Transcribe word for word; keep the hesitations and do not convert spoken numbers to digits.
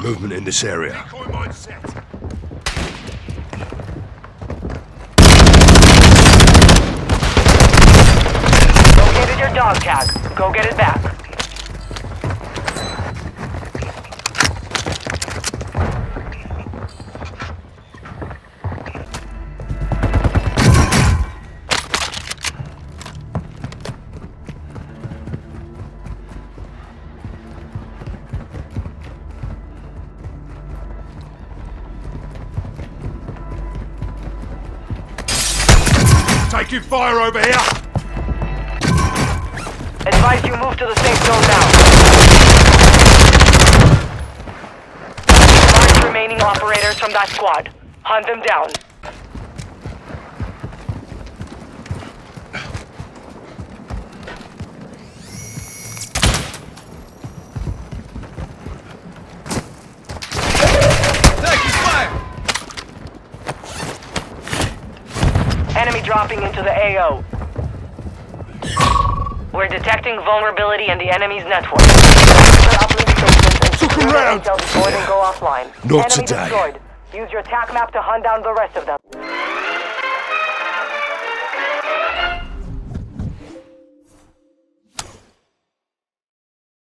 Movement in this area. Decoy mine set. Located your dog tag. Go get it back. Taking fire over here! Advise you move to the safe zone now. Mark remaining operators from that squad. Hunt them down. Taking fire! Enemy dropping into the A O. We're detecting vulnerability in the enemy's network. Look around! Until deployed and go offline. Not Enemy today. destroyed. Use your tac map to hunt down the rest of them.